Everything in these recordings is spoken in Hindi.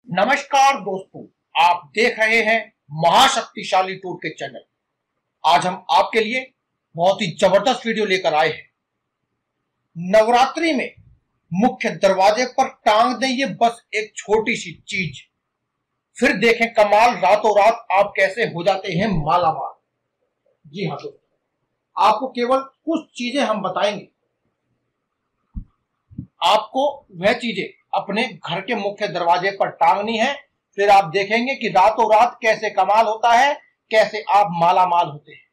नमस्कार दोस्तों, आप देख रहे हैं महाशक्तिशाली टूर के चैनल। आज हम आपके लिए बहुत ही जबरदस्त वीडियो लेकर आए हैं। नवरात्रि में मुख्य दरवाजे पर टांग दें ये बस एक छोटी सी चीज, फिर देखें कमाल, रातों रात आप कैसे हो जाते हैं मालामाल। जी हाँ दोस्तों, आपको केवल कुछ चीजें हम बताएंगे। आपको वह चीजें अपने घर के मुख्य दरवाजे पर टांगनी है, फिर आप देखेंगे कि रातों रात कैसे कमाल होता है, कैसे आप मालामाल होते हैं।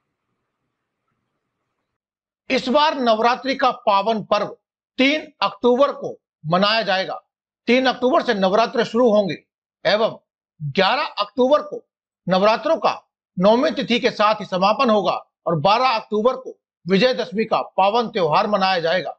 इस बार नवरात्रि का पावन पर्व 3 अक्टूबर को मनाया जाएगा। 3 अक्टूबर से नवरात्र शुरू होंगे एवं 11 अक्टूबर को नवरात्रों का 9वीं तिथि के साथ ही समापन होगा और 12 अक्टूबर को विजयदशमी का पावन त्योहार मनाया जाएगा।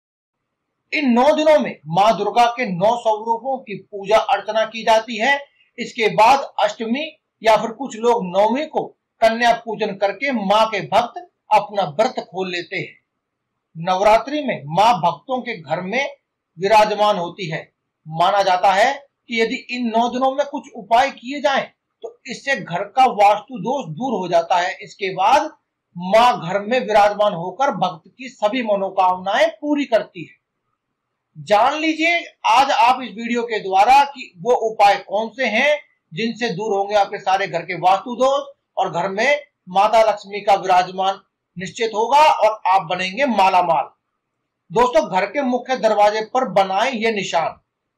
इन 9 दिनों में मां दुर्गा के 9 स्वरूपों की पूजा अर्चना की जाती है। इसके बाद अष्टमी या फिर कुछ लोग नवमी को कन्या पूजन करके मां के भक्त अपना व्रत खोल लेते हैं। नवरात्रि में मां भक्तों के घर में विराजमान होती है। माना जाता है कि यदि इन 9 दिनों में कुछ उपाय किए जाएं तो इससे घर का वास्तु दोष दूर हो जाता है। इसके बाद मां घर में विराजमान होकर भक्त की सभी मनोकामनाएं पूरी करती है। जान लीजिए आज आप इस वीडियो के द्वारा कि वो उपाय कौन से हैं जिनसे दूर होंगे आपके सारे घर के वास्तु दोष और घर में माता लक्ष्मी का विराजमान निश्चित होगा और आप बनेंगे मालामाल। दोस्तों, घर के मुख्य दरवाजे पर बनाए ये निशान।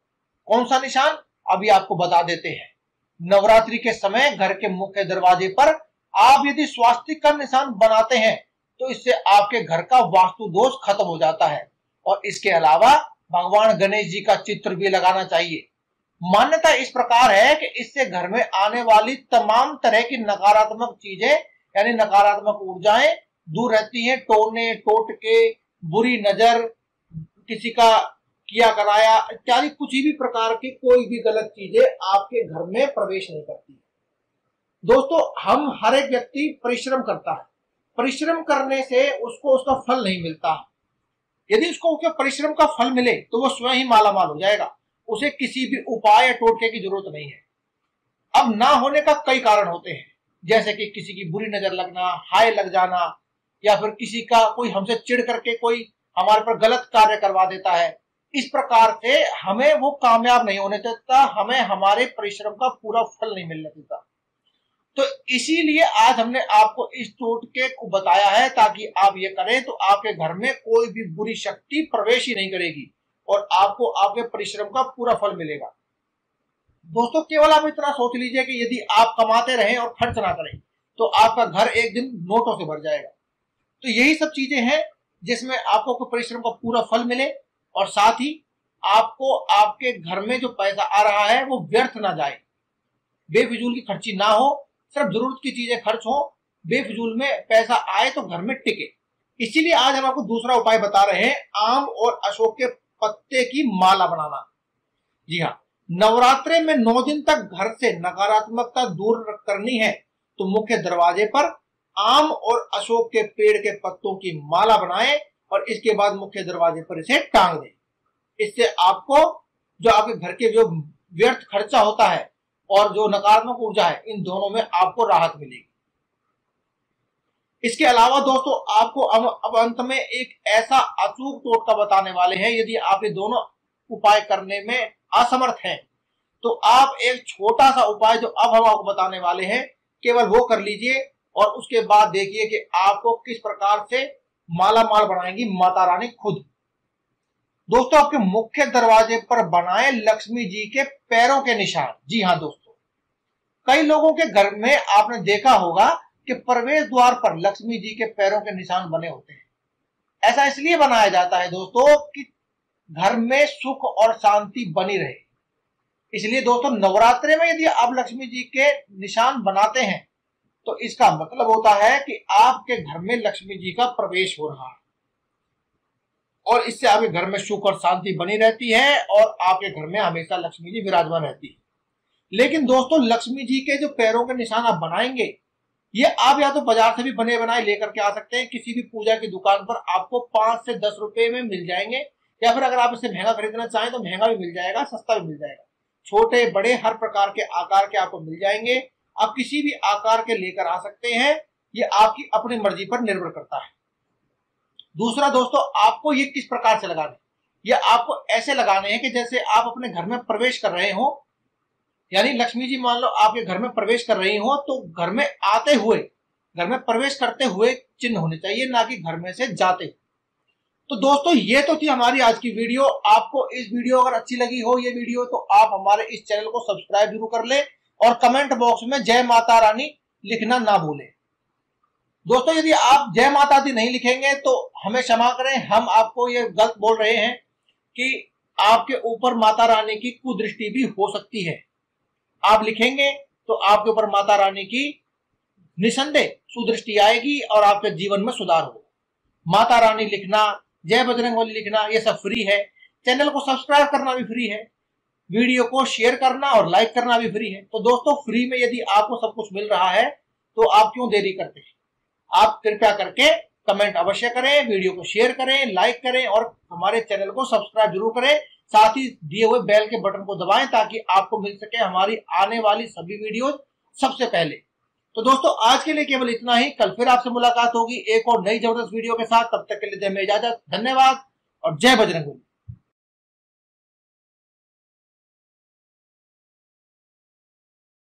कौन सा निशान, अभी आपको बता देते हैं। नवरात्रि के समय घर के मुख्य दरवाजे पर आप यदि स्वास्तिक का निशान बनाते हैं तो इससे आपके घर का वास्तु दोष खत्म हो जाता है। और इसके अलावा भगवान गणेश जी का चित्र भी लगाना चाहिए। मान्यता इस प्रकार है कि इससे घर में आने वाली तमाम तरह की नकारात्मक चीजें यानी नकारात्मक ऊर्जाएं दूर रहती हैं। टोने टोटके, बुरी नजर, किसी का किया कराया इत्यादि कुछ भी प्रकार की कोई भी गलत चीजें आपके घर में प्रवेश नहीं करती। दोस्तों, हम हर एक व्यक्ति परिश्रम करता है, परिश्रम करने से उसको उसका फल नहीं मिलता। यदि उसको उसके परिश्रम का फल मिले तो वो स्वयं ही मालामाल हो जाएगा। उसे किसी भी उपाय या टोटके की जरूरत नहीं है। अब ना होने का कई कारण होते हैं, जैसे कि किसी की बुरी नजर लगना, हाय लग जाना, या फिर किसी का कोई हमसे चिढ़ करके कोई हमारे पर गलत कार्य करवा देता है। इस प्रकार से हमें वो कामयाब नहीं होने देता, हमें हमारे परिश्रम का पूरा फल नहीं मिलने देता। तो इसीलिए आज हमने आपको इस टोटके को बताया है ताकि आप ये करें तो आपके घर में कोई भी बुरी शक्ति प्रवेश ही नहीं करेगी और आपको आपके परिश्रम का पूरा फल मिलेगा। दोस्तों, केवल आप इतना सोच लीजिए कि यदि आप कमाते रहें और खर्च ना करें तो आपका घर एक दिन नोटों से भर जाएगा। तो यही सब चीजें हैं जिसमें आपको परिश्रम का पूरा फल मिले और साथ ही आपको आपके घर में जो पैसा आ रहा है वो व्यर्थ ना जाए, बेफिजूल की खर्ची ना हो, सिर्फ जरूरत की चीजें खर्च हो, बेफिजूल में पैसा आए तो घर में टिके। इसीलिए आज हम आपको दूसरा उपाय बता रहे हैं, आम और अशोक के पत्ते की माला बनाना। जी हाँ, नवरात्रे में 9 दिन तक घर से नकारात्मकता दूर करनी है तो मुख्य दरवाजे पर आम और अशोक के पेड़ के पत्तों की माला बनाएं और इसके बाद मुख्य दरवाजे पर इसे टांग दें। इससे आपको जो आपके घर के जो व्यर्थ खर्चा होता है और जो नकारात्मक ऊर्जा है, इन दोनों में आपको राहत मिलेगी। इसके अलावा दोस्तों, आपको अब अंत में एक ऐसा अचूक टोटका बताने वाले हैं। यदि आप ये दोनों उपाय करने में असमर्थ हैं तो आप एक छोटा सा उपाय जो अब हम आपको बताने वाले हैं केवल वो कर लीजिए और उसके बाद देखिए कि आपको किस प्रकार से मालामाल बनाएंगी माता रानी खुद। दोस्तों, आपके मुख्य दरवाजे पर बनाए लक्ष्मी जी के पैरों के निशान। जी हाँ दोस्तों, कई लोगों के घर में आपने देखा होगा कि प्रवेश द्वार पर लक्ष्मी जी के पैरों के निशान बने होते हैं। ऐसा इसलिए बनाया जाता है दोस्तों कि घर में सुख और शांति बनी रहे। इसलिए दोस्तों, नवरात्रि में यदि आप लक्ष्मी जी के निशान बनाते हैं तो इसका मतलब होता है कि आपके घर में लक्ष्मी जी का प्रवेश हो रहा है और इससे आपके घर में सुख और शांति बनी रहती है और आपके घर में हमेशा लक्ष्मी जी विराजमान रहती है। लेकिन दोस्तों, लक्ष्मी जी के जो पैरों के निशान आप बनाएंगे ये आप या तो बाजार से भी बने बनाए लेकर के आ सकते हैं, किसी भी पूजा की दुकान पर आपको 5 से 10 रुपए में मिल जाएंगे, या फिर अगर आप इसे महंगा खरीदना चाहें तो महंगा भी मिल जाएगा, सस्ता भी मिल जाएगा। छोटे बड़े हर प्रकार के आकार के आपको मिल जाएंगे। आप किसी भी आकार के लेकर आ सकते हैं, ये आपकी अपनी मर्जी पर निर्भर करता है। दूसरा दोस्तों, आपको ये किस प्रकार से लगाने, ये आपको ऐसे लगाने हैं कि जैसे आप अपने घर में प्रवेश कर रहे हो, यानी लक्ष्मी जी मान लो आपके घर में प्रवेश कर रही हो, तो घर में आते हुए, घर में प्रवेश करते हुए चिन्ह होने चाहिए, ना कि घर में से जाते। तो दोस्तों ये तो थी हमारी आज की वीडियो। आपको इस वीडियो अगर अच्छी लगी हो ये वीडियो, तो आप हमारे इस चैनल को सब्सक्राइब जरूर कर ले और कमेंट बॉक्स में जय माता रानी लिखना ना भूलें। दोस्तों यदि आप जय माता दी नहीं लिखेंगे तो हमें क्षमा करें, हम आपको ये गलत बोल रहे हैं कि आपके ऊपर माता रानी की कुदृष्टि भी हो सकती है। आप लिखेंगे तो आपके ऊपर माता रानी की निसंदेह सुदृष्टि आएगी और आपके जीवन में सुधार होगा। माता रानी लिखना, जय बजरंगबली लिखना, ये सब फ्री है। चैनल को सब्सक्राइब करना भी फ्री है, वीडियो को शेयर करना और लाइक करना भी फ्री है। तो दोस्तों फ्री में यदि आपको सब कुछ मिल रहा है तो आप क्यों देरी करते हैं? आप कृपया करके कमेंट अवश्य करें, वीडियो को शेयर करें, लाइक करें और हमारे चैनल को सब्सक्राइब जरूर करें। साथ ही दिए हुए बेल के बटन को दबाएं ताकि आपको मिल सके हमारी आने वाली सभी वीडियो सबसे पहले। तो दोस्तों आज के लिए केवल इतना ही। कल फिर आपसे मुलाकात होगी एक और नई जबरदस्त वीडियो के साथ। तब तक के लिए दें इजाजत। धन्यवाद और जय बजरंगबली।